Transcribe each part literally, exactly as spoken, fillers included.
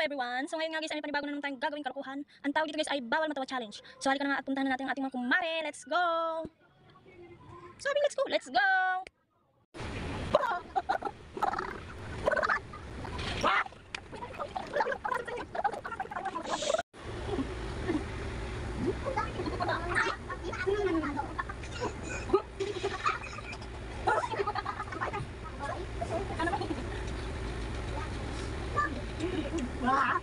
everyone! So ngayon nga guys ay may panibago na naman tayong gagawing kalokohan. Ang tawag dito guys ay bawal matawa challenge. So halika na nga at puntahan na natin ang ating mga kumare. Let's go! Sabi let's go! Let's go! Wah!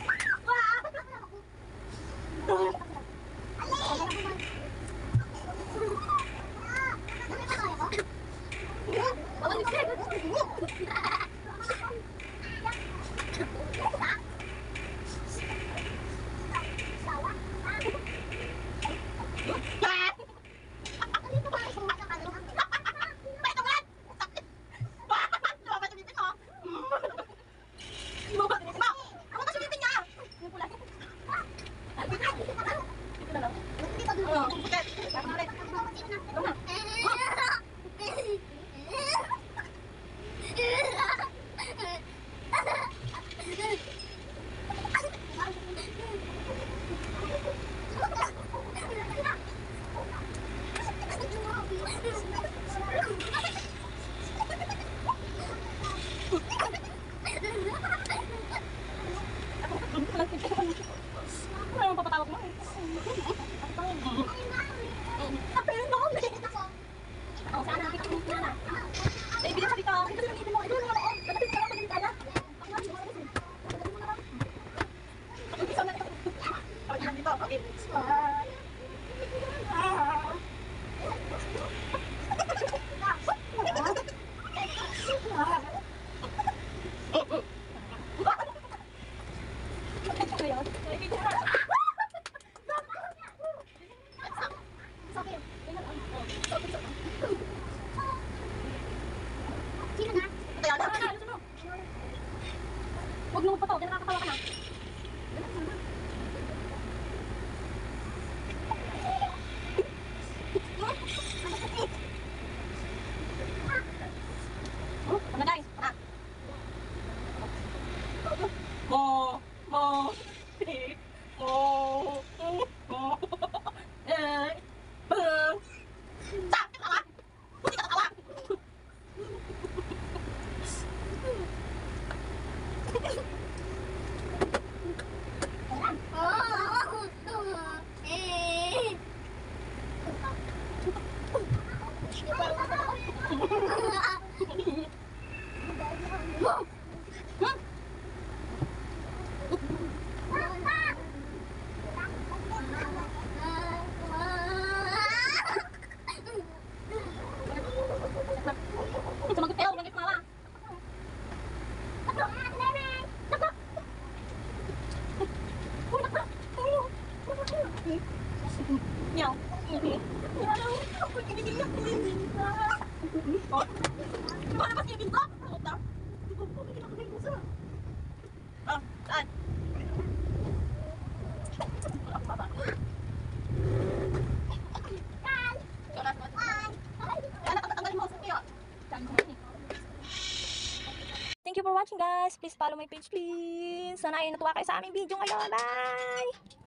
Ano papatawag mo? Tapi no, oh, sana kita mungkin na. Dahil bila sabi ka, ito yung ibig mo, ito yung mga oo, dapat yung sarap din kaya. Ang mga mo rin. Ang isa na ito. Ang isa dito, okay. Sino na? Kaya na, na, na, huwag mo pa to, dyan nakakatawa ka na. Ano guys? Ah. Mo, mo, mo, mo, eh, bang. Stop! Katawa! Buti ka katawa! Sumagot kayo, huwag kumawa. Meow. Mana pas ngibin ko? Ah, saan? Thank you for watching guys. Please follow my page please. Sana ay natuwa kayo sa aming video ngayon. Bye!